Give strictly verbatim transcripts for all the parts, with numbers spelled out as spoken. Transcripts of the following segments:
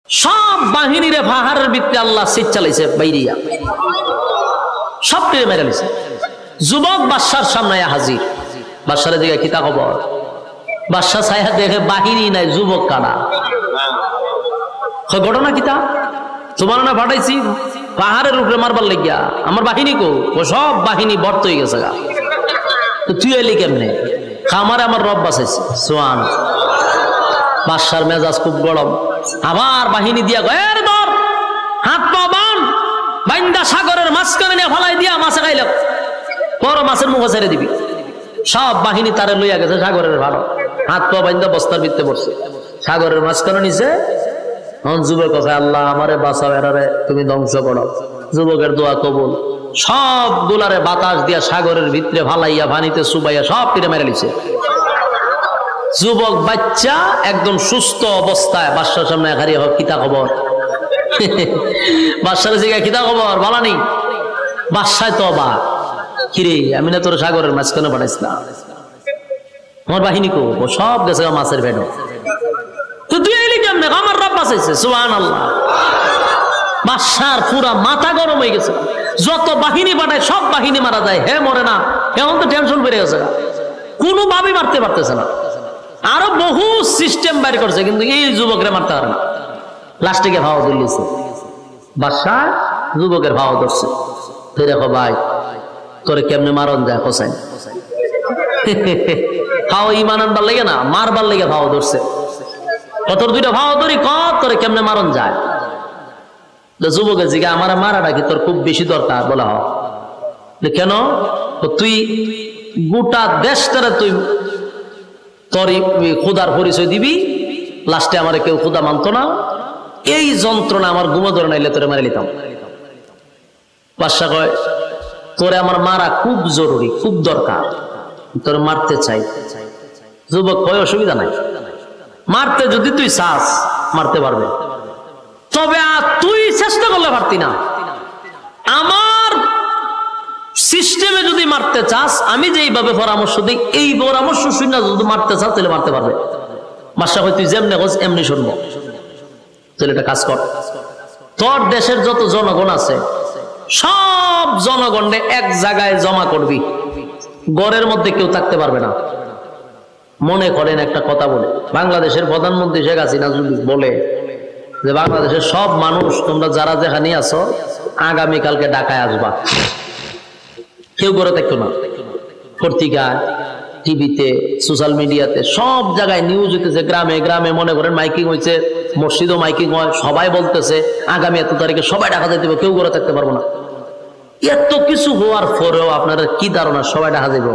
সব বাহিনীরে পাহাড়ের ভিতরে আল্লাহ সিট চালাইছে বাইরিয়া সব টেনে মেরে নিছে। যুবক বাদশার সামনে হাজির। বাদশারে দিকে কিতা খবর? বাদশা ছায়া দেখে বাহিনী নাই, যুবক কানা। ঘটনা কিতা? তোমার না পাঠাইছি পাহাড়ের উপরে মারবার লাগিয়া, আমার বাহিনী কো? ও সব বাহিনী বর্ত হয়ে গেছে গা। তো তুই এলি কেমনে? খামারে আমার রব বাঁচাইছে। সোয়ান বাদশার মেজাজ খুব গরম। আবার বাহিনী দিয়া গয়ের দর হাত পা বান বাইন্দা সাগরের মাঝখানে নিয়ে ফলাই দিয়া মাছে খাইল, বড় মাছের মুখে ছেড়ে দিবি। সব বাহিনী তারে লইয়া গেছে সাগরের ভালো, হাত পা বাইন্দা বস্তার ভিতরে পড়ছে সাগরের মাঝখানে নিছে। যুবক কথা, আল্লাহ আমারে বাঁচাও, এরারে তুমি ধ্বংস করো। যুবকের দোয়া কবুল। সব গুলারে বাতাস দিয়া সাগরের ভিতরে ভালাইয়া পানিতে চুবাইয়া সব তীরে মেরে লিছে। যুবক বাচ্চা একদম সুস্থ অবস্থায় বাদশার সামনে হারিয়ে হোক কিতা খবর? বাদশার জিগা কিতা খবর বলানি? বাদশায় তো অবাক, কিরে আমি না তোর সাগরের মাঝখানে পাঠাইছিলাম, আমার বাহিনী কো? ও সব গেছে মাছের ভেড়। তো তুই এলি কেমনে? আমার রব বাঁচাইছে। সুবহানাল্লাহ। বাদশার পুরা মাথা গরম হয়ে গেছে। যত বাহিনী পাঠায় সব বাহিনী মারা যায়, হে মরে না। এখন তো টেনশন বেড়ে গেছে, কোনো ভাবে মারতে পারতেছে না। আরো বহু সিস্টেম বাইর করছে, কিন্তু এই যুবকের মারতে পারে না। লাস্টে গিয়ে ভাও দিয়েছে বাদশা, যুবকের ভাও ধরছে। তুই দেখো ভাই, তোরে কেমনে মারন যায় হোসেন। ভাও ইমান আনবার লেগে না, মারবার লেগে ভাও ধরছে। তোর দুইটা ভাও ধরি ক, তোরে কেমনে মারন যায়। যুবকের জিগা আমার মারাটা কি তোর খুব বেশি দরকার? বলা হয় কেন? তুই গোটা দেশটারে তুই তোর খুদার পরিচয় দিবি, লাস্টে আমার কেউ খুদা মানত না। এই যন্ত্রণা আমার ঘুমো ধরে নাইলে তোরে মারি লিতাম। বাদশা কয়, তোরে আমার মারা খুব জরুরি, খুব দরকার, তোরে মারতে চাই। যুবক কয়, অসুবিধা নাই, মারতে যদি তুই চাস মারতে পারবে, তবে তুই চেষ্টা করলে পারতি না। আমার সিস্টেমে যদি মারতে চাস, আমি যেইভাবে পরামর্শ দিই এই পরামর্শ শুনে যদি মারতে চাস তাহলে মারতে পারবে। বাদশা কয়, তুই যেমনি হোস এমনি শুনবো, তাহলে একটা কাজ কর, তোর দেশের যত জনগণ আছে সব জনগণে এক জায়গায় জমা করবি, গড়ের মধ্যে কেউ থাকতে পারবে না। মনে করেন একটা কথা বলে, বাংলাদেশের প্রধানমন্ত্রী শেখ হাসিনা যদি বলে যে বাংলাদেশের সব মানুষ তোমরা যারা যেখানে আছো আগামীকালকে ঢাকায় আসবা, কেউ করে দেখতো না। পত্রিকায়, টিভিতে, সোশ্যাল মিডিয়াতে সব জায়গায় নিউজ হইতেছে, গ্রামে গ্রামে মনে করেন মাইকিং হয়েছে, মসজিদও মাইকিং হয়, সবাই বলতেছে আগামী এত তারিখে সবাই ঢাকা যেতে হবে, কেউ করে থাকতে পারবো না। এত কিছু হওয়ার পরেও আপনারা কি ধারণা সবাই ঢাকা যাবো?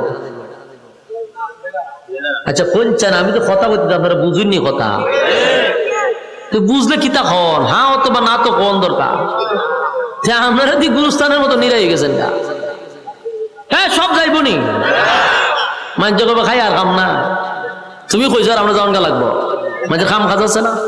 আচ্ছা কোনছেন, আমি তো কথা বলতে আপনারা বুঝুননি কথা, তো বুঝলে কি তা হন, হ্যাঁ অথবা না তো কোন দরকার। আপনারা দি গুরুস্থানের মতো নিরাই গেছেন না, হ্যাঁ সব যাইবো নি মানুষ কবে খাই আর খাম না। তুমি কইছ আর আমরা যাওয়ান গা লাগবো, মানে খাম খাজাচ্ছে না।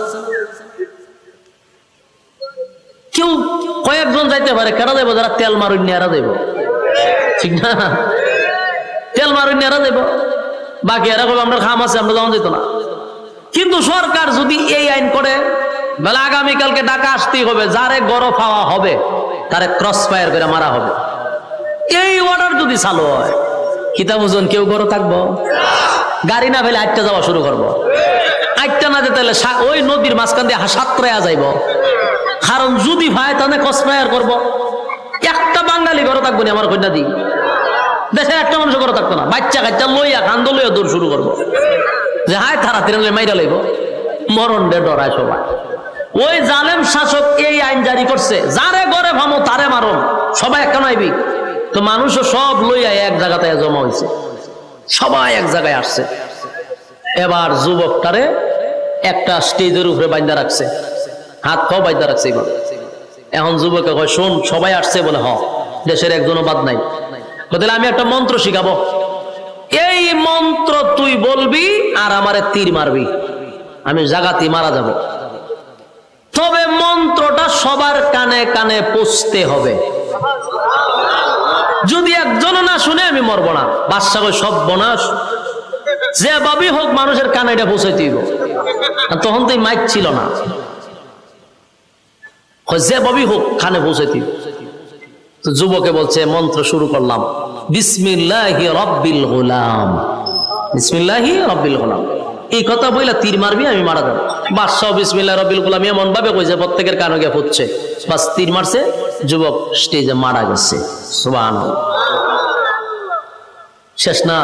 কেউ কয়েকজন যাইতে পারে, কেনা যাইবো যারা তেল মারুন এরা যাইব, ঠিক না? তেল মারুন এরা যাইব, বাকি এরা কবে আমরা খাম আছে আমরা যাওয়া যেত না। কিন্তু সরকার যদি এই আইন করে বলে আগামীকালকে ঢাকা আসতেই হবে, যারে গড় পাওয়া হবে তারে ক্রস ফায়ার করে মারা হবে, এই অর্ডার যদি চালু হয়, কিতাব ওজন কেউ গড় থাকবো? গাড়ি না ফেলে আটটা যাওয়া শুরু করবো। আটটা না যেতে হলে ওই নদীর মাঝখান দিয়ে সাতটায় যাইব, কারণ যদি ভাই তাহলে ক্রস ফায়ার করবো। একটা বাঙালি গড় থাকবো না আমার কন্যা দি, দেশের একটা মানুষ গড় থাকতো না। বাচ্চা কাচ্চা লইয়া কান্দ লইয়া দৌড় শুরু করবো, যে হায় তারা তিরালে মাইরা লইব, মরণ ডে ডরায় সবাই। ওই জালেম শাসক এই আইন জারি করছে, যারে গড়ে ভামো তারে মারো, সবাই একটা নাইবি। তো মানুষও সব লইয়া এক জায়গাতে জমা হয়েছে, সবাই এক জায়গায় আসছে। এবার যুবকটারে একটা স্টেজের উপরে বাইন্দা রাখছে, হাত পাও বাইন্দা রাখছে। এবার এখন যুবকে কয়, শোন সবাই আসছে বলে, হ দেশের একজনও বাদ নাই, তাহলে আমি একটা মন্ত্র শিখাবো, এই মন্ত্র তুই বলবি আর আমারে তীর মারবি, আমি জাগাতি মারা যাব। তবে মন্ত্রটা সবার কানে কানে পৌঁছতে হবে, যদি একজন না শুনে আমি মরবো না। বাদশা কই, সব বনাস যেভাবেই হোক মানুষের কানে এটা পৌঁছাইতে হইব। তখন তো মাইক ছিল না, যেভাবেই হোক খানে পৌঁছাইতে। তো যুবকে বলছে মন্ত্র শুরু করলাম, বিসমিল্লাহি রাব্বিল গোলাম, বিসমিল্লাহি রাব্বিল গোলাম। এই কথা বইলা তীর মারবি আমি মারা যাবো। বাদশাহ বিসমিল্লাহ রাব্বিল গোলাম এমন ভাবে কইছে প্রত্যেকের কানে গিয়ে ফুটছে, বাস তীর মারছে, যুবক স্টেজে মারা গেছে। সুবহানাল্লাহ। শেষ না?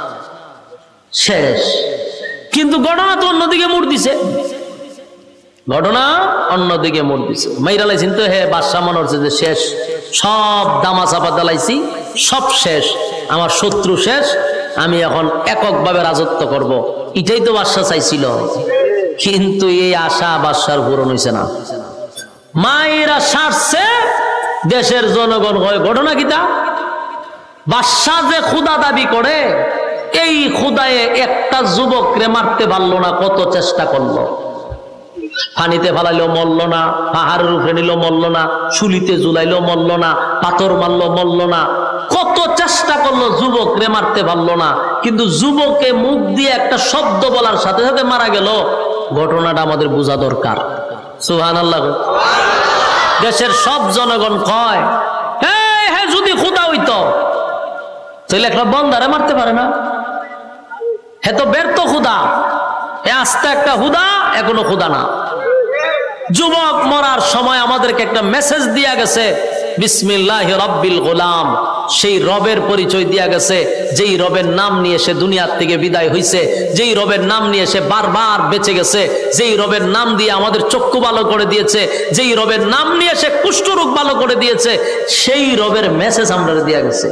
শেষ। কিন্তু ঘটনা তো অন্যদিকে মোড় দিছে, ঘটনা অন্যদিকে মোড় দিছে। মাইরা লাইছেন তো হে বাদশাহ মনে হচ্ছে যে শেষ, সব দামা চাপা দালাইছি, সব শেষ, আমার শত্রু শেষ, আমি এখন এককভাবে রাজত্ব করব। এটাই তো বাদশাহ চাইছিল। কিন্তু এই আশা বাদশার পূরণ হইছে না। মায়েরা সারছে, দেশের জনগণ হয় ঘটনা কিতা? বাদশাহ যে খুদা দাবি করে, এই খুদায়ে একটা যুবকরে মারতে পারলো না, কত চেষ্টা করলো। পানিতে ফালাইলো মরল না, পাহাড়ের উপরে নিল মরল না, শুলিতে ঝুলাইলো মরল না, পাথর মারলো মরল না, কত চেষ্টা করলো যুবক রে মারতে পারলো না। কিন্তু যুবকে মুখ দিয়ে একটা শব্দ বলার সাথে সাথে মারা গেল। ঘটনাটা আমাদের বোঝা দরকার। সুবহানাল্লাহ। দেশের সব জনগণ কয়, হ্যাঁ হ্যাঁ যদি খুদা হইতো তাহলে একটা বন্দারে মারতে পারে না, হে তো ব্যর্থ খুদা, এ আস্তে একটা খুদা, এখনো খুদা না। যুবক মরার সময় আমাদেরকে একটা মেসেজ দিয়া গেছে, বিসমিল্লাহি রাব্বিল গোলাম। সেই রবের পরিচয় দিয়া গেছে, যেই রবের নাম নিয়ে সে দুনিয়ার থেকে বিদায় হইছে, যেই রবের নাম নিয়ে সে বারবার বেঁচে গেছে, যেই রবের নাম দিয়ে আমাদের চক্ষু ভালো করে দিয়েছে, যেই রবের নাম নিয়ে সে কুষ্ঠরোগ ভালো করে দিয়েছে, সেই রবের মেসেজ আমরা দিয়া গেছে।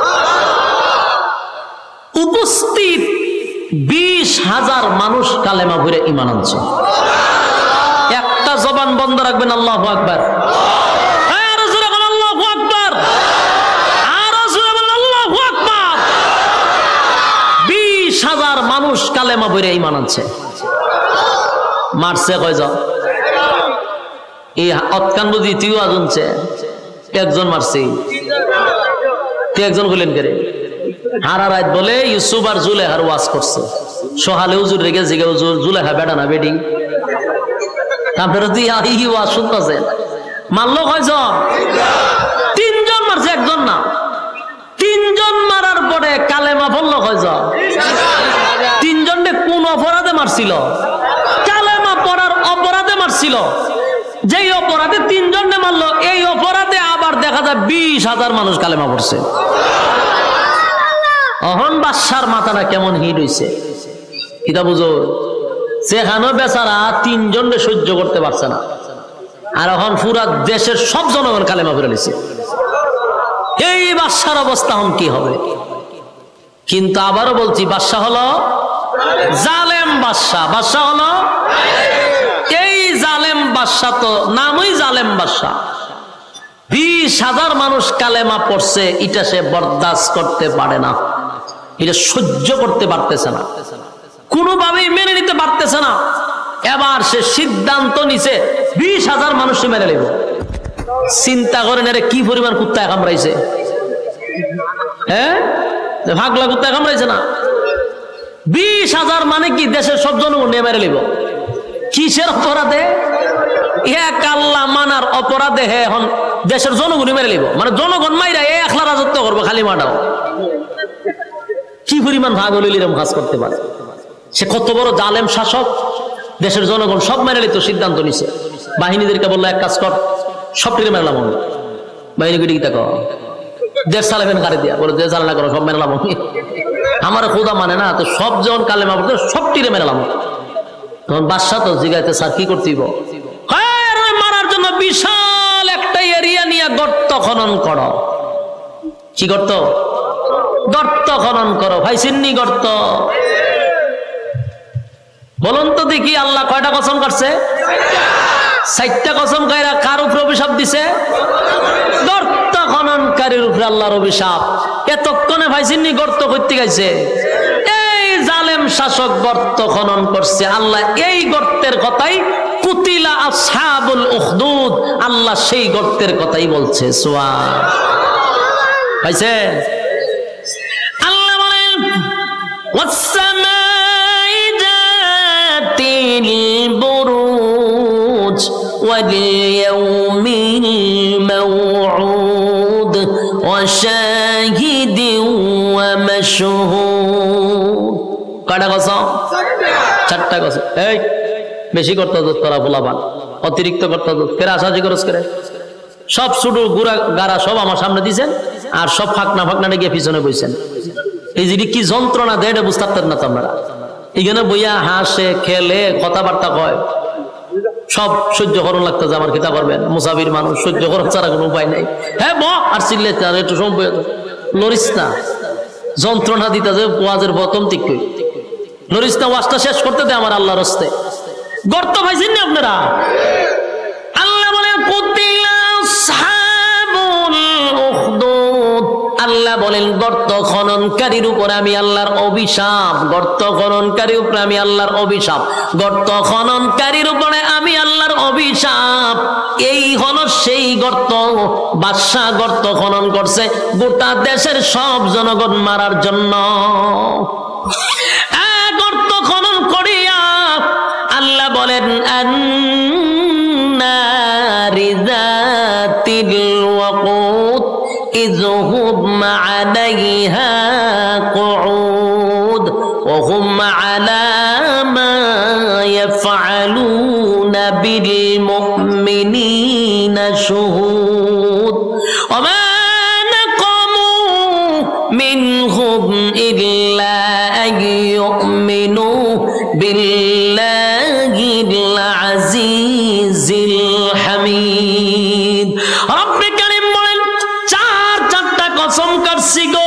উপস্থিত বিশ হাজার মানুষ কালেমা ভরে ঈমান আনছে। একটা জবান বন্ধ রাখবেন, আল্লাহু আকবার। আরো জোরে বলেন আল্লাহু আকবার, আরো জোরে বলেন আল্লাহু আকবার। বিশ হাজার মানুষ কালেমা ভরে ঈমান আনছে। মারছে কয়জন? এই অতকান বুঝি তুই আজনছে একজন মারছে, তুই একজন বলেন করে হারা রাত বলে ইউসুফ আর জুলেহার ওয়াজ করছে। সোহালে হুজুর রেখে জিগে হুজুর জুলেহা বেটা না বেডি, আপনারা তুই এই ওয়াজ শুনতেছেন। মারলো কয়জন? তিনজন মারছে, একজন না। তিনজন মারার পরে কালেমা পড়লো কয়জন? তিনজনকে কোন অপরাধে মারছিল? কালেমা পড়ার অপরাধে মারছিল। যেই অপরাধে তিনজনকে মারলো, এই অপরাধে আবার দেখা যায় বিশ হাজার মানুষ কালেমা পড়ছে। অহন বাদশার মাথাটা কেমন হিট হইছে এটা বুঝো। সেখানে বেচারা তিনজনকে সহ্য করতে পারছে না, আর এখন পুরা দেশের সব জনগণ কালেমা পড়ে নিছে। এই বাদশার অবস্থা এখন কি হবে? কিন্তু আবারও বলছি, বাদশা হলো জালেম বাদশা। বাদশা হলো এই জালেম বাদশা, তো নামই জালেম বাদশা। বিশ হাজার মানুষ কালেমা পড়ছে, এটা সে বরদাস্ত করতে পারে না, এটা সহ্য করতে পারতেছে না, কোনোভাবেই মেনে নিতে পারতেছে না। এবার সে সিদ্ধান্ত নিছে বিশ হাজার মানুষ মেনে নেব। চিন্তা করেন এর কি পরিমাণ কুত্তায় কামড়াইছে, হ্যাঁ ভাগলা কুত্তায় কামড়াইছে না? বিশ হাজার মানে কি দেশের সব জনগণ নিয়ে মেরে নেব। কিসের অপরাধে? এক আল্লাহ মানার অপরাধে হে এখন দেশের জনগণই মেরে নেব, মানে জনগণ মাইরা এই একলা রাজত্ব করবো খালি মাটাও। কি পরিমাণ ভাগ হলে এরকম কাজ করতে পারে? সে কত বড় জালেম শাসক, দেশের জনগণ সব মেনে নিত, সিদ্ধান্ত নিছে। বাহিনীদেরকে বললো এক কাজ কর, সব টিকে মেলাম। বাহিনী কি দেখো দেশ চালাবেন গাড়ি দিয়া, বলে দেশ চালনা করো, সব মেলাম। আমার খোদা মানে না, তো সব যখন কালেমা পড়তো সব টিরে মেলাম। তখন বাদশা তো জিগাইতে, স্যার কি করতে মারার জন্য বিশাল একটা এরিয়া নিয়ে গর্ত খনন করো। কি গর্ত? গর্ত খনন করো। ভাই সিন্নি গর্ত বলুন তো দেখি, আল্লাহ কয়টা কসম করছে? চারটা কসম কায়রা কার উপরে অভিশাপ দিছে? গর্ত খননকারীর উপরে আল্লাহর অভিশাপ। এতক্ষণে ভাই সিন্নি গর্ত করতে গেছে, এই জালেম শাসক গর্ত খনন করছে। আল্লাহ এই গর্তের কথাই কুতিলা আসহাবুল উখদুদ, আল্লাহ সেই গর্তের কথাই বলছে। সুবহান পাইছে? আল্লাহ বলেন ওয়াসসামাই যাতিল বুরুজ واليوم الموعود وشاهد ومشهود কয়টা কসম চারটা কসম এই বেশি করতে দত তোরা বলাবান অতিরিক্ত করতে দত কেরা সাজি করস করে সব শুধু গুড়া গারা সব আমার সামনে দিছেন আর সব ফাকনা ফাকনা গিয়ে পিছনে বইছেন এই যে কি যন্ত্রণা দেয় এটা বুঝতে পারতেন না তোমরা এখানে বইয়া হাসে খেলে কথাবার্তা কয় সব সহ্য করুন লাগতেছে আমার কিতা করবেন মুসাফির মানুষ সহ্য করার ছাড়া কোনো উপায় নাই হ্যাঁ ব আর চিল্লাইতে আর একটু সময় লরিস না যন্ত্রণা দিতেছে ওয়াজের প্রথম ঠিক লরিস না ওয়াজটা শেষ করতে দে আমার আল্লাহর রাস্তে গর্ত পাইছেন না আপনারা আল্লাহ বলেন কুতিলা আসহাবুল উখদুদ আল্লাহ বলেন গর্ত খননকারীর উপর আমি আল্লাহর অভিশাপ গর্ত খননকারীর উপর আমি আল্লাহর অভিশাপ গর্ত খননকারীর উপরে আমি আল্লাহর অভিশাপ এই হলো সেই গর্ত বাদশা গর্ত খনন করছে গোটা দেশের সব জনগণ মারার জন্য গর্ত খনন করিয়া আল্লাহ বলেন আন্নারি যাতিল ওয়াকুদ إذ هم عليها قعود وهم على ما يفعلون بالمؤمنين شهود وما نقموا منهم إلا أن يؤمنوا بالله العزيز الحميد رب كريم কসম করছি গো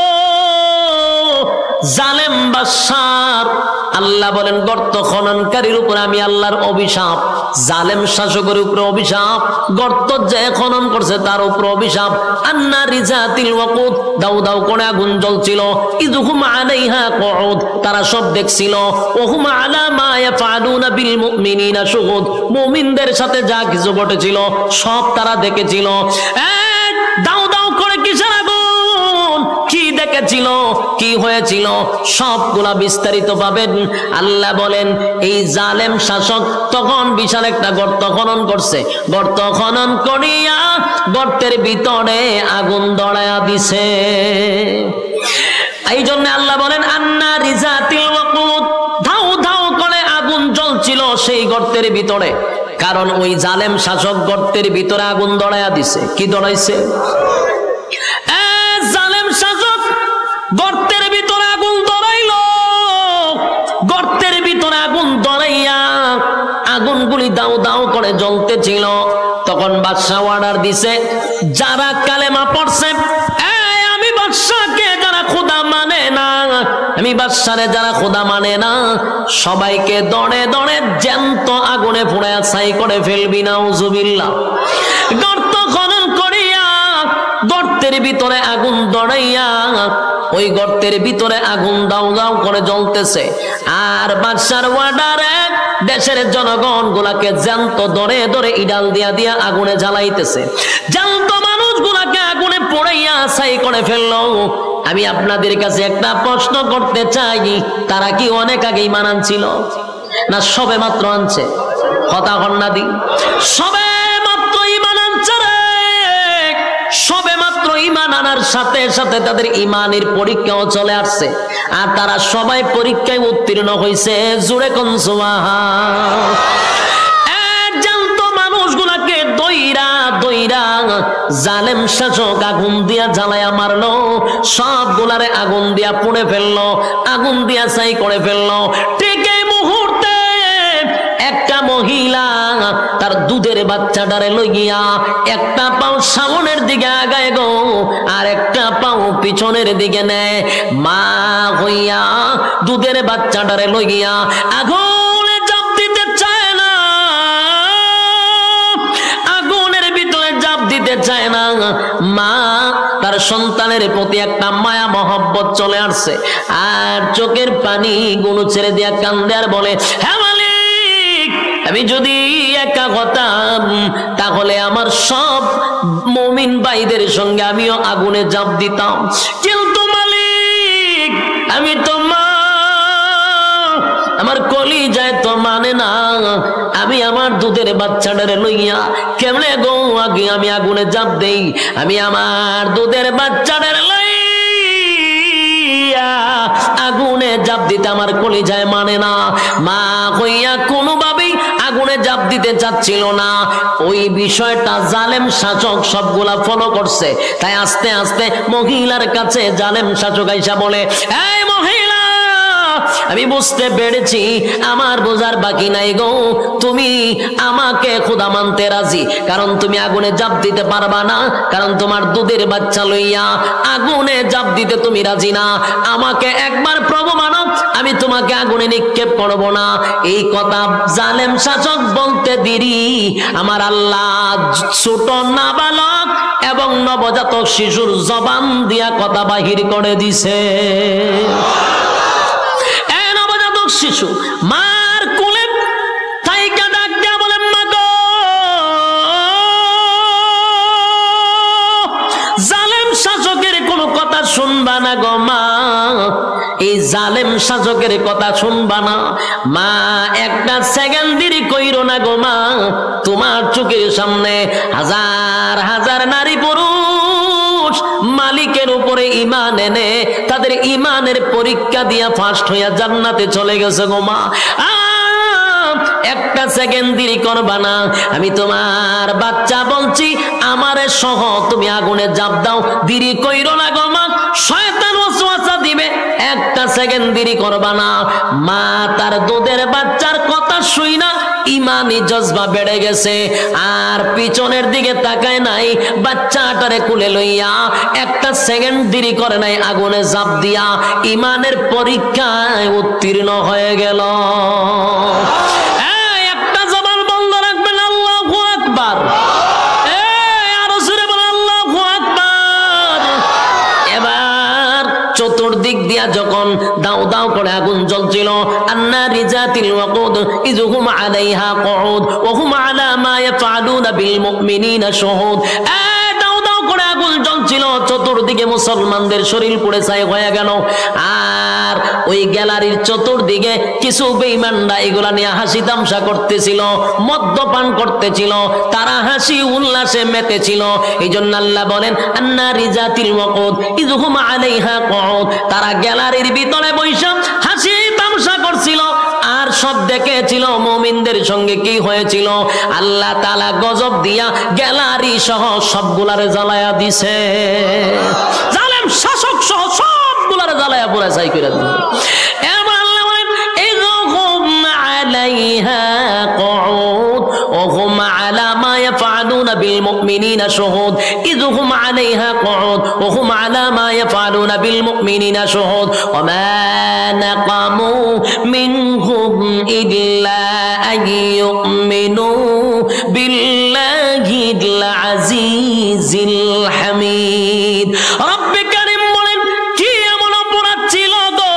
জালেম বাদশার আল্লাহ বলেন গর্ত খননকারীর উপর আমি আল্লাহর অভিশাপ জালেম শাসকের উপর অভিশাপ গর্ত যে খনন করছে তার উপর অভিশাপ আন্নারি যাতিল ওয়াকুদ দাউ দাউ করে আগুন জ্বলছিল ইযহুম আলাইহা কুউদ তারা সব দেখছিল ওহুম আলা মা ইয়াফআলুনা বিল মুমিনিনা শুহুদ মুমিনদের সাথে যা কিছু ঘটেছিল সব তারা দেখেছিল দাউ দাউ করে কিসের আগুন কি দেখেছিল কি হয়েছিল সবগুলা বিস্তারিত পাবেন আল্লাহ বলেন এই জালেম শাসক তখন বিশাল একটা গর্ত খনন করছে গর্ত খনন করিয়া গর্তের ভিতরে আগুন ধরায়া দিছে এই জন্য আল্লাহ বলেন আন্নারি যাতিল ওয়াকুদ ধাউ ধাউ করে আগুন জ্বলছিল সেই গর্তের ভিতরে কারণ ওই জালেম শাসক গর্তের ভিতরে আগুন ধরায়া দিছে কি ধরাইছে জালেম শাসক গর্তের ভিতরে আগুন ধরাইল গর্তের ভিতরে আগুন ধরাইয়া আগুনগুলি দাউ দাউ করে জ্বলতেছিল তখন বাদশা অর্ডার দিছে যারা কালেমা পড়ছে আমি বাদশাকে যারা খোদা মানে না আমি বাদশারে যারা খোদা মানে না সবাইকে দড়ে দড়ে জ্যান্ত আগুনে পুড়ায়া ছাই করে ফেলবি নাউজুবিল্লাহ গর্ত খনন করিয়া গর্তের ভিতরে আগুন দড়াইয়া ওই গর্তের ভিতরে আগুন দাউ দাউ করে জ্বলতেছে আর বাদশার অর্ডারে দেশের জনগণ গুলাকে জ্যান্ত দরে দরে ইডাল দিয়া দিয়া আগুনে জ্বালাইতেছে জ্যান্ত মানুষ গুলাকে আগুনে পোড়াইয়া ছাই করে ফেললো আমি আপনাদের কাছে একটা প্রশ্ন করতে চাই তারা কি অনেক আগেই ঈমান আনছিল না সবে মাত্র আনছে কথা কন্যা দি সবে মাত্র ঈমান আনছে রে সবে মাত্র ঈমান আনার সাথে সাথে তাদের ঈমানের পরীক্ষাও চলে আসছে আর তারা সবাই পরীক্ষায় উত্তীর্ণ হয়েছে জোরে কোন সুবহান জানত মানুষগুলাকে দইরা দইরা জালেম শাসক আগুন দিয়া জ্বালায়া মারলো সবগুলারে আগুন দিয়া পুড়ে ফেললো আগুন দিয়া ছাই করে ফেললো ঠিক এই মুহূর্তে একটা মহিলা তার দুধের বাচ্চাটারে লইয়া একটা পাও সামনের দিকে আগায় গো আর একটা পাও পিছনের দিকে নেয় মা হইয়া দুধের বাচ্চাটারে লইয়া আগুনে চাপ দিতে চায় না আগুনের ভিতরে চাপ দিতে চায় না মা তার সন্তানের প্রতি একটা মায়া মহব্বত চলে আসছে আর চোখের পানি গুলো ছেড়ে দিয়া কান্দে আর বলে হ্যাঁ আমি যদি একা হতাম তাহলে আমার সব মুমিন ভাইদের সঙ্গে আমিও আগুনে ঝাঁপ দিতাম কিন্তু মালিক আমি তো মা আমার কলিজায় তো মানে না আমি আমার দুধের বাচ্চাটারে লইয়া কেমনে গো আগে আমি আগুনে জাপ দেই, আমি আমার দুধের বাচ্চাটারে লইয়া আগুনে জাপ দিতে আমার কলিজায় মানে না। মা হইয়া কোনোভাবেই আগুনে জাপ দিতে চাচ্ছিল না। ওই বিষয়টা জালেম শাসক সবগুলা ফলো করছে, তাই আস্তে আস্তে মহিলার কাছে জালেম শাসক আইসা বলে, এই মহিলা, আমি বুঝতে পেরেছি আমার বোঝার বাকি নাই গো, তুমি আমাকে খোদা মানতে রাজি, কারণ তুমি আগুনে জাপ দিতে পারবা না, কারণ তোমার দুধের বাচ্চা লইয়া আগুনে জাপ দিতে তুমি রাজি না। আমাকে একবার প্রভু মানো, আমি তোমাকে আগুনে নিক্ষেপ করব না। এই কথা জালেম শাসক বলতে দেরি আমার আল্লাহ ছোট নাবালক এবং নবজাতক শিশুর জবান দিয়া কথা বাহির করে দিছে। শিশু মার কোলে থাইকা ডাক দিয়া বলে, মা গো, জালেম শাসকের কোনো কথা শুনবা না গো মা, এই জালেম শাসকের কথা শুনবা না মা, একটা সেকেন্ড দেরি কইরো না গো মা, তোমার চোখের সামনে হাজার হাজার নারী পুরুষ মালিকের উপরে ঈমান এনে তাদের ঈমানের পরীক্ষা দিয়া ফার্স্ট হইয়া জান্নাতে চলে গেছে গো মা, একটা সেকেন্ড দেরি করবা না, আমি তোমার বাচ্চা বলছি আমারে সহ তুমি আগুনে জাপ দাও, দেরি কইরো না গো মা, শয়তান ওয়াসওয়াসা দিবে, একটা সেকেন্ড দেরি করবা না। মা তার দুধের বাচ্চার কথা শুই না ইমানি জজবা বেড়ে গেছে, আর পিছনের দিকে তাকায় নাই, বাচ্চাটারে কুলে লইয়া একটা সেকেন্ড দেরি করে নাই, আগুনে জাপ দিয়া ইমানের পরীক্ষায় উত্তীর্ণ হয়ে গেল। একটা জবান বন্ধ রাখবেন, আল্লাহু আকবার, আরো জোরে বলেন আল্লাহু আকবার। এবার চতুর্দিক দিয়া যখন দাও দাও করে আগুন জ্বলছিল, আন্নারি যাতিল ওয়াকুদ ইযহুম আলাইহা কুউদ ওয়া হুম আলা মা ইয়াফআলুনা বিল মুমিনিনা শুহুদ, দাও দাও করে আগুন জ্বলছিল, চতুর্দিকে মুসলমানদের শরীর পুড়ে ছাই হয়ে গেল, আর ওই গ্যালারির চতুর্দিকে কিছু বেঈমানরা এগুলা নিয়ে হাসি তামসা করতেছিল, মদ্যপান করতেছিল, তারা হাসি উল্লাসে মেতেছিল। এই জন্য আল্লাহ বলেন আন্নারি যাতিল ওয়াকুদ ইযহুম আলাইহা কুউদ, তারা গ্যালারির ভিতরে বসে হাসি তামসা করছিল, আর সব দেখেছিল মুমিনদের সঙ্গে কি হয়েছিল। আল্লাহ তাআলা গজব দিয়া গ্যালারি সহ সবগুলারে জ্বালায়া দিছে, জালেম শাসক সহ সবগুলারে জ্বালায়া পুরা ছাই করে দিছে। এবার আল্লাহ বলেন ইযহুম আলাইহা কুউদ ওয়া হুম আলা মা ইয়াফআলুনা বিল মুমিনিনা শুহুদ, ইযহুম আলাইহা কুউদ ওয়া হুম আলা মা ইয়াফআলুনা বিল মুমিনিনা শুহুদ, ওয়া মা নাকামু মিনহুম ইল্লা আইয়ুমিনু বিল্লাহিল আজিজিল হামিদ। রব্বে কারীম বলেন, কি এমন অপরাধ ছিল গো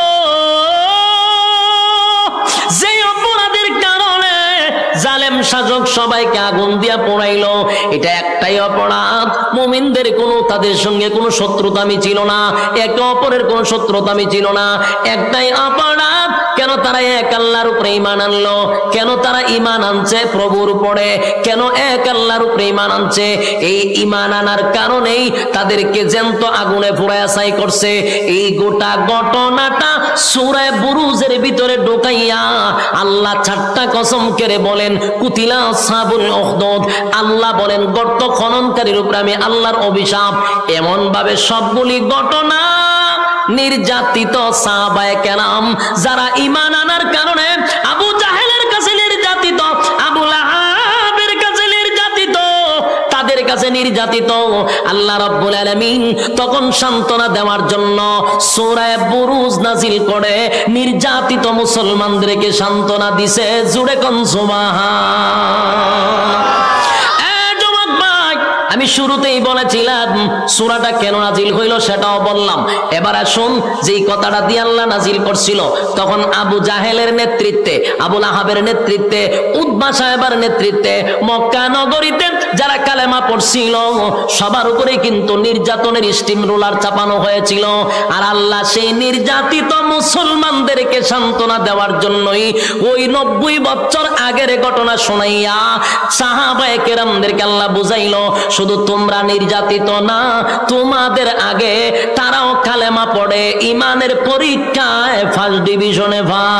যে অপরাধের কারণে জালেম শাসক সবাইকে আগুন দিয়া পোড়াইলো। এটা একটাই অপরাধ, মুমিনদের কোনো তাদের সঙ্গে কোনো শত্রুতামি ছিল না, একে অপরের কোনো শত্রুতামি ছিল না, একটাই অপরাধ, কেন তারা এক আল্লাহর উপরে ঈমান আনলো, কেন তারা ঈমান আনছে প্রভুর উপরে, কেন এক আল্লাহর উপরে ঈমান আনছে, এই ঈমান আনার কারণেই তাদেরকে জ্যান্ত আগুনে পোড়ায়া ছাই করছে। এই গোটা ঘটনাটা সূরা বুরুজের ভিতরে ঢোকাইয়া আল্লাহ চারটা কসম করে বলেন কুতিলা আসহাবুল উখদুদ, আল্লাহ বলেন গর্ত খননকারীর উপরে আমি আল্লাহর অভিশাপ। এমন ভাবে সবগুলি ঘটনা নির্যাতিত সাহাবায়ে কেরাম যারা ঈমান আনার কারণে আবু জাহেলের কাছে নির্যাতিত, আবু লাহাবের কাছে নির্যাতিত, তাদের কাছে নির্যাতিত, আল্লাহ রাব্বুল আলামিন তখন সান্ত্বনা দেওয়ার জন্য সূরা বুরুজ নাজিল করে নির্যাতিত মুসলমানদেরকে সান্ত্বনা দিছে। জুড়ে কোন সুবহান। আমি আমি শুরুতেই বলেছিলাম সূরাটা কেন নাজিল হইল সেটাও বললাম। এবার আসুন, যেই কথাটা দিয়ে আল্লাহ নাজিল করছিল তখন আবু জাহেলের নেতৃত্বে, আবু লাহাবের নেতৃত্বে, উতবা সাহেবের নেতৃত্বে মক্কা নগরীতে যারা কালেমা পড়ছিল সবার উপরে কিন্তু নির্যাতনের স্টিম রোলার চাপানো হয়েছিল। আর আল্লাহ সেই নির্যাতিত মুসলমানদেরকে সান্ত্বনা দেওয়ার জন্যই ওই নব্বই বছর আগের ঘটনা শোনাইয়া সাহাবায়ে কেরামদেরকে আল্লাহ বুঝাইল, শুধু তোমরা নির্যাতিত না, তোমাদের আগে তারাও কালেমা পড়ে ইমানের পরীক্ষায় ফার্স্ট ডিভিশনে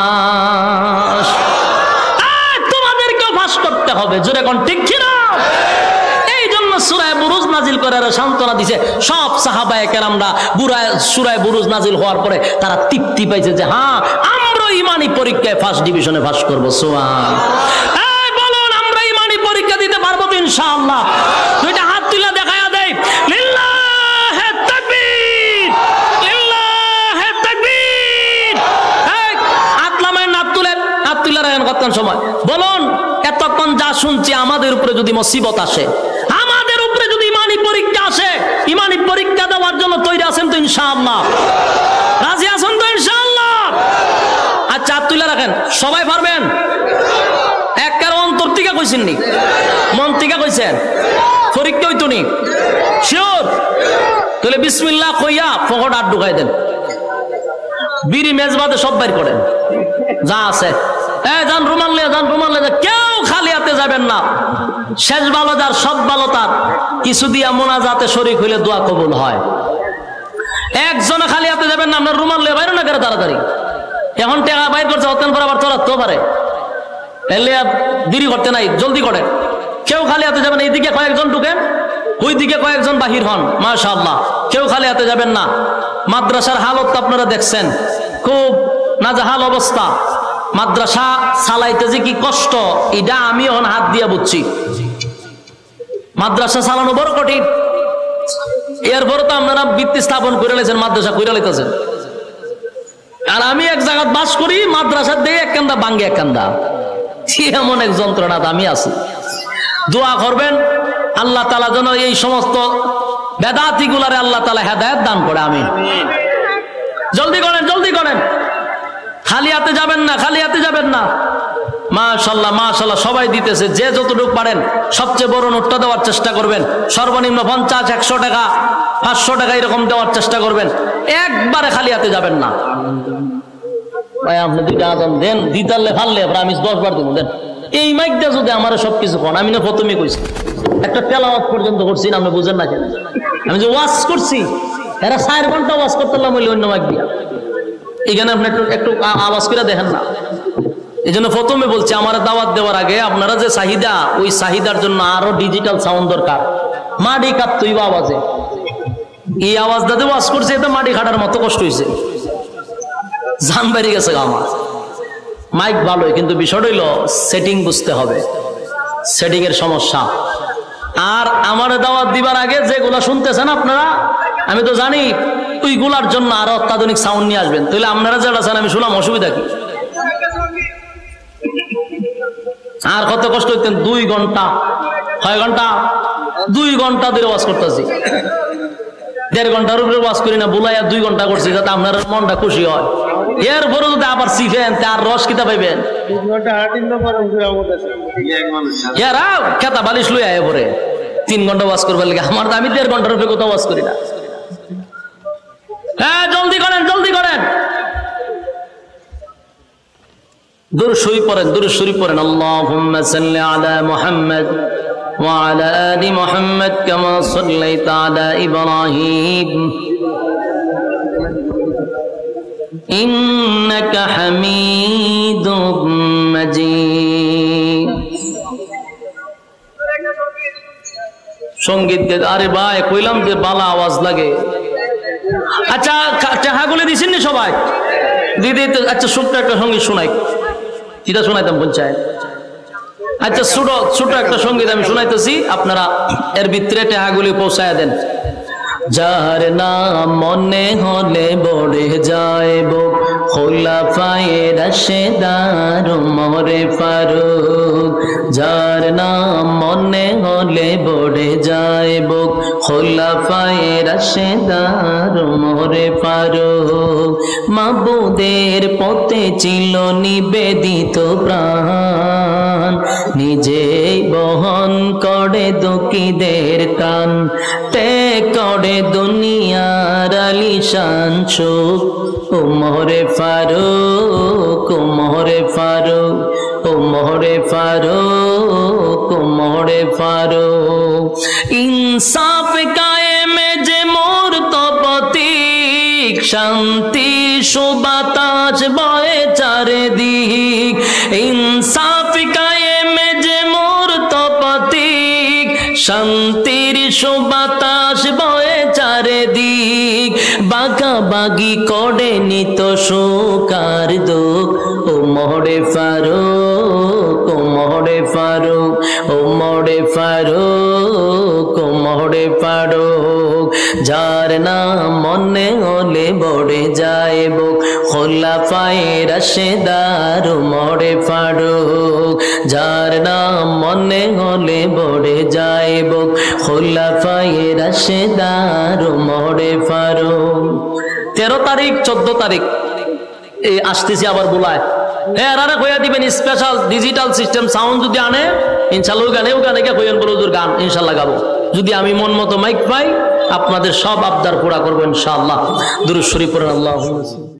পাস, তোমাদেরকেও পাস করতে হবে। জোরে কোন ঠিক কিনা? এই জন্য সূরা বুরুজ নাজিল করে সান্ত্বনা দিছে সব সাহাবায়ে কেরামরা। সূরা বুরুজ নাজিল হওয়ার পরে তারা তৃপ্তি পাইছে যে হ্যাঁ, আমরা ইমানি পরীক্ষায় ফার্স্ট ডিভিশনে পাস করবো। সুবহানাল্লাহ। এই বলুন, আমরা ইমানি পরীক্ষা দিতে পারবো তো ইনশাআল্লাহ? দুইটা হাত তুলে দেখায়া দেই, লিল্লাহে তাকবীর, লিল্লাহে তাকবীর। এই আতলামায় নাত তুলে, হাত তুলে রাখেন কতক্ষণ সময়। বলুন, এতক্ষণ যা শুনছি আমাদের উপরে যদি মুসিবত আসে, আমাদের উপরে যদি ইমানি পরীক্ষা আসে, ইমানি পরীক্ষা দেওয়ার জন্য তৈরি আছেন তো ইনশাআল্লাহ? রাজি আছেন তো ইনশাআল্লাহ? আচ্ছা, হাত তুলে রাখেন। সবাই পারবেন? একবার অন্তর থেকে কইছেন নি? মন থেকে কইছেন? পরীক্ষা হইতো নি? শিওর? তাহলে বিসমিল্লাহ কইয়া পকেট হাত ঢুকাই দেন, বিড়ি মেজবাদে সব বাইর করেন যা আছে। এই যান রুমাল নিয়ে যান, রুমাল নিয়ে যান, কেউ খালি হাতে যাবেন না। শেষ ভালো যার সব ভালো তার, কিছু দিয়া মোনাজাতে শরীক হইলে দোয়া কবুল হয়। একজনে খালি হাতে যাবেন না। আপনার রুমাল নিয়ে বাইরে না করে তাড়াতাড়ি। এখন টাকা বাইর করছে, হতেন পর আবার তোরা তো পারে, এলে দেরি করতে নাই, জলদি করেন। কেউ খালি হাতে যাবেন। এইদিকে কয়েকজন ঢুকেন, ওই দিকে কয়েকজন বাহির হন। মাশাআল্লাহ, কেউ খালি হাতে যাবেন না। মাদ্রাসার হালত তো আপনারা দেখছেন, খুব নাজেহাল অবস্থা। মাদ্রাসা চালাইতে যে কি কষ্ট, এটা আমি এখন হাত দিয়ে বুঝছি। মাদ্রাসা চালানো বড় কঠিন। এরপরে তো আপনারা ভিত্তি স্থাপন করে লেছেন, মাদ্রাসা করে লেতেছেন। আর আমি এক জায়গায় বাস করি, মাদ্রাসা দিয়ে এক কান্দা ভাঙ্গে এক কান্দা, এমন এক যন্ত্রণা আমি আছি। দোয়া করবেন আল্লাহ তাআলা যেন এই সমস্ত বেদাতি গুলারে আল্লাহ তাআলা হেদায়েত দান করে। আমি জলদি করেন, জলদি করেন, খালি হাতে যাবেন না, খালি হাতে যাবেন না। মাশাআল্লাহ, মাশাআল্লাহ, সবাই দিতেছে। যে যতটুকু পারেন সবচেয়ে বড় নোটটা দেওয়ার চেষ্টা করবেন। সর্বনিম্ন পঞ্চাশ, একশো টাকা, পাঁচশো টাকা এরকম দেওয়ার চেষ্টা করবেন। একবারে খালি হাতে যাবেন না। ভাই আপনি দুইটা আজান দেন, দিতালে ফাললে আমি দশ বার দেবো দেন। এই মাইক দিয়ে যদি আমার সবকিছু কোন, আমি না প্রথমে কইছি একটা তেলাওয়াত পর্যন্ত করছি না, আপনি বুঝেন না কেন? আমি যে ওয়াজ করছি, এরা চার ঘন্টা ওয়াজ করতে বললে অন্য মাইক দিয়া। এখানে আপনি একটু একটু আওয়াজ করে দেখেন না। এই জন্য প্রথমে বলছি, আমার দাওয়াত দেওয়ার আগে আপনারা যে চাহিদা, ওই চাহিদার জন্য আরো ডিজিটাল সাউন্ড দরকার। মাটি কাঁপতই আওয়াজে, এই আওয়াজ দাতে ওয়াজ করছে, এতে মাটি খাটার মতো কষ্ট হয়েছে, জান বেরিয়ে গেছে আমার। মাইক ভালোই, কিন্তু বিষয়টা হইল সেটিং বুঝতে হবে, সেটিং এর সমস্যা। আর আমার দাওয়াত দিবার আগে যেগুলা শুনতেছেন আপনারা, আমি তো জানি ওইগুলার জন্য আরো অত্যাধুনিক সাউন্ড নিয়ে আসবেন। তাহলে আপনারা যেটা চান আমি শুনলাম, অসুবিধা কি? আর কত কষ্ট হইতেন, দুই ঘন্টা, ছয় ঘন্টা, দুই ঘন্টা ধরে ওয়াজ করতেছি। দেড় ঘন্টার উপরে ওয়াজ করি না, বুলাইয়া দুই ঘন্টা করছি, যাতে আপনার মনটা খুশি হয়। এরপরে যদি আবার শিখেন, তার রস কিতা পাইবেন। খেতা বালিশ লই আয় পরে তিন ঘন্টা ওয়াজ করবার লাগে। আমার আমি দেড় ঘন্টার উপরে কোথাও ওয়াজ করি না। হ্যাঁ, জলদি করেন, জলদি করেন। দুরূদ শরীফ পড়েন, দুরূদ শরীফ পড়েন। আল্লাহুম্মা সাল্লি আলা মুহাম্মাদ ওয়া আলা আলি মুহাম্মাদ কামা সাল্লাইতা আলা ইব্রাহিম ইন্নাকা হামিদুম মাজিদ। সঙ্গীত গে, আরে ভাই কইলাম যে বালা আওয়াজ লাগে। আচ্ছা, টাকাগুলো দিছেন নি সবাই? দিদি, আচ্ছা ছোট্ট একটা সঙ্গীত শোনাই। যেটা শোনাইতাম পঞ্চায়েত। আচ্ছা, ছোট ছোট একটা সঙ্গীত আমি শোনাইতেছি, আপনারা এর ভিতরে টাকাগুলি পৌঁছায় দেন। যার নাম মনে হলে বড়ে যায় বুক খোলাফায়ে রাশেদার উমরে ফারুক যার নাম মনে হলে বড়ে যায় বুক খোলাফায়ে রাশেদার উমরে ফারুক মাবুদের পথে ছিল নিবেদিত প্রাণ নিজেই বহন করে দুঃখীদের কান ত্যাগ করে দুনিয়ার আলিশান সুখ উমরে ফারুক উমরে ফারুক উমরে ফারুক উমরে ফারুক ইনসাফ কায়েমে যে মূর্ত প্রতীক শান্তি সুবাতাস বয়ে চারিদিক ইনসাফ কায়েমে যে মূর্ত প্রতীক শান্তির সুবাতাস বয়ে চারিদিক বাঁকা বাগি করে নিত সুকার দুঃখ উমরে ফারুক উমরে ফারুক উমরে ফারুক উমরে ফারুক যার নাম মনে হলে বড়ে যায় বুক খোলাফায়ে রাশেদার উমরে ফারুক যার নাম মনে হলে বড়ে যায় বুক খোলাফায়ে রাশেদার উমরে ফারুক তেরো তারিখ চোদ্দ তারিখ এই আসতেছি আবার বলায় হ্যাঁ এরা কইয়া দিবেন স্পেশাল ডিজিটাল সিস্টেম সাউন্ড যদি আনে ইনশাআল্লাহ গানে ও গানে কইয়েন বড় হুজুর গান ইনশাআল্লাহ গাবো যদি আমি মন মতো মাইক পাই আপনাদের সব আবদার পুরা করবো ইনশাআল্লাহ দুরূদ শরীফ পড়েন আল্লাহুম্মা